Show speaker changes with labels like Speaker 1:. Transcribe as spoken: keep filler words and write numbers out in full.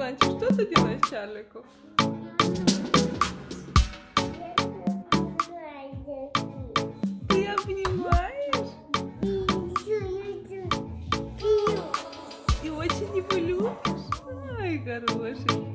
Speaker 1: Миланчик, что ты делаешь Чарлику? Ты обнимаешь? Ты очень его любишь? Ай, хороший.